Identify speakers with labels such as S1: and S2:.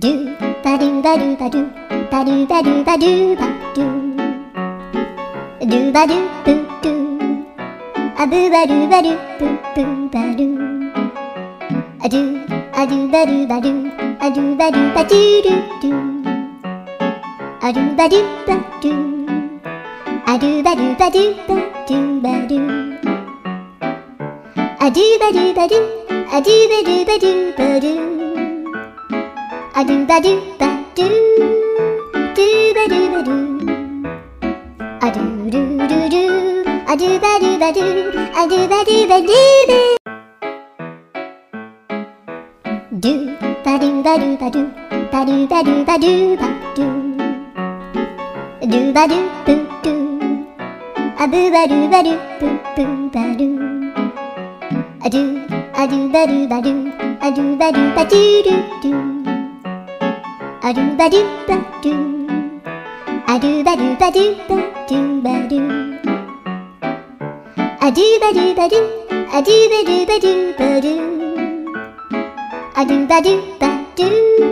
S1: ドゥバドゥバドゥバドゥバドゥバドゥバドゥバドゥドゥバドゥブドゥアブバドゥバドゥブブバドゥアドゥアドゥバドゥバドゥアドゥバドゥバドゥドゥドゥアドゥバドゥバドゥアドゥバドゥバドゥバドゥバドゥアドゥバドゥバドゥアドゥバドゥバドゥバドゥアドゥバドゥバドゥドゥバドゥバドゥアドゥルルルアドゥバドゥバドゥアドゥバドゥバドゥドゥバドゥバドゥバドゥバドゥバドゥバドゥバドゥドゥバドゥブドゥアブバドゥバドゥブブバドゥアドゥアドゥバドゥバドゥアドゥバドゥバドゥルドゥアドゥバドゥバドゥアドゥバドゥバドゥバドゥバドゥアドゥバドゥバドゥアドゥバドゥバドゥバドゥアドゥバドゥバドゥ